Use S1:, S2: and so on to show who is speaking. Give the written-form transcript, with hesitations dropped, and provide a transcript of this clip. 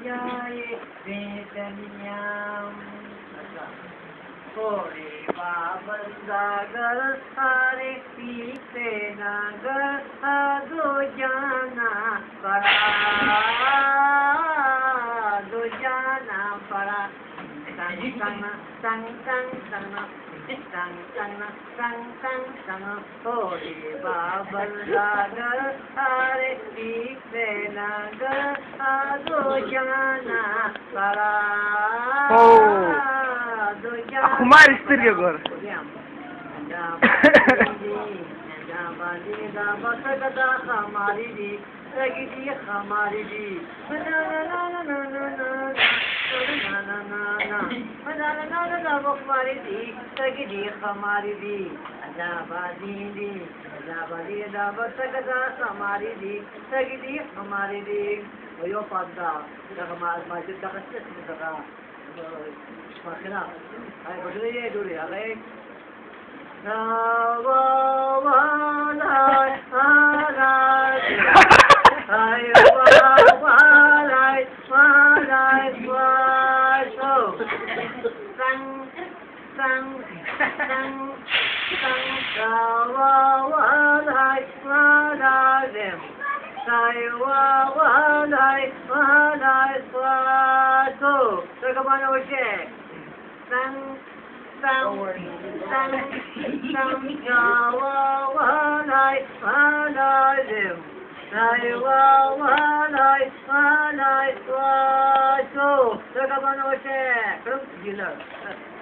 S1: जाए बेदनियाम थोड़े बाबंदागर सारे पीते नगर दो जाना पड़ा संग संग संग संग संग संग संग संग संग थोड़े बाबंदागर सारे पीते नगर दो जाना पड़ा
S2: Kumar istiyor gor.
S1: Makina, ay berdiri dulu ya, baik. Don't worry. Sang